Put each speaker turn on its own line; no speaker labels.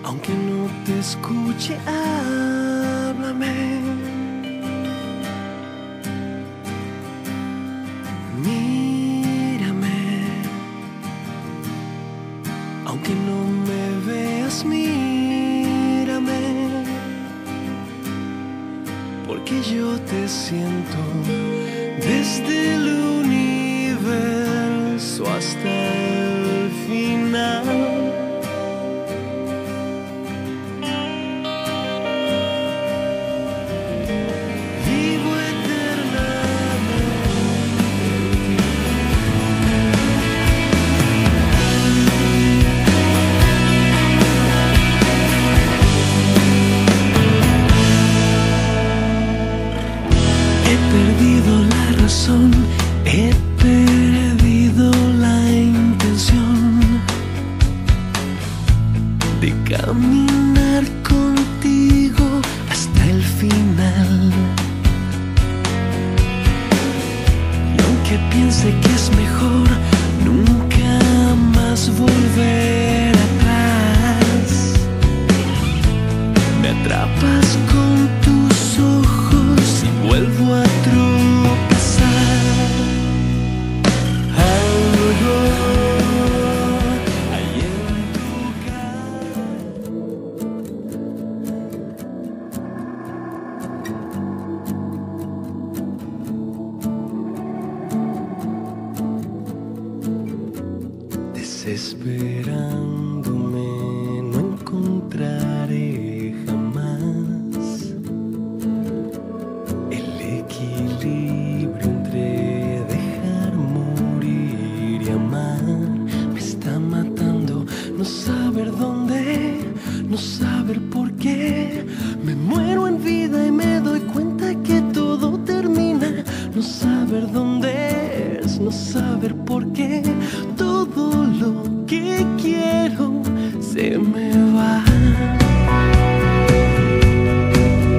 Aunque no te escuche, háblame. Mírame. Aunque no me veas, mírame. Porque yo te siento desde el universo hasta el final. He perdido la razón, he perdido la intención de caminar contigo hasta el final. Y aunque piense que es mejor nunca más volver atrás, me atrapas con tus ojos y vuelvo a tropezar. Algo hay en tu cara. Desesperándome no encontraré jamás el equilibrio entre dejar morir y amar. Me está matando no saber dónde, no saber por qué. Me muero en vida y me doy cuenta que todo termina. No saber dónde es, no saber por qué.